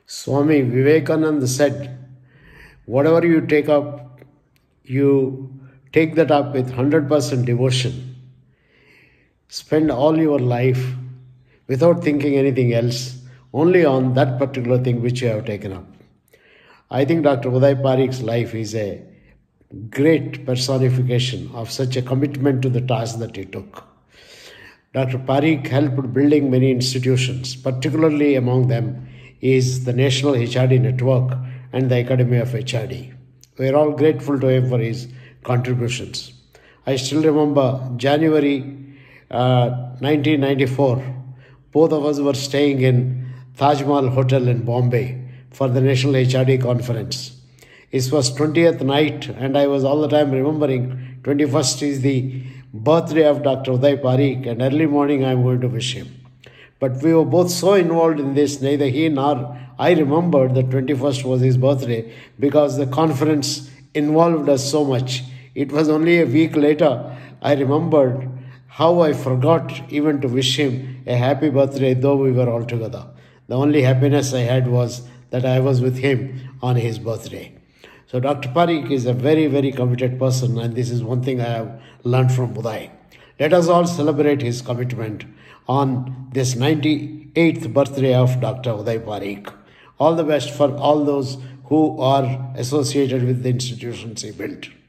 Swami Vivekananda said, whatever you take up, you take that up with 100% devotion. Spend all your life without thinking anything else, only on that particular thing which you have taken up. I think Dr. Udai Pareek's life is a great personification of such a commitment to the task that he took. Dr. Pareek helped building many institutions, particularly among them is the National HRD Network and the Academy of HRD. We are all grateful to him for his contributions. I still remember January 1994, both of us were staying in Taj Mahal Hotel in Bombay for the National HRD Conference. It was 20th night and I was all the time remembering 21st is the birthday of Dr. Udai Pareek and early morning I am going to wish him. But we were both so involved in this, neither he nor I remembered that 21st was his birthday because the conference involved us so much. It was only a week later I remembered how I forgot even to wish him a happy birthday though we were all together. The only happiness I had was that I was with him on his birthday. So Dr. Pareek is a very, very committed person, and this is one thing I have learned from Udai. Let us all celebrate his commitment on this 98th birthday of Dr. Udai Pareek. All the best for all those who are associated with the institutions he built.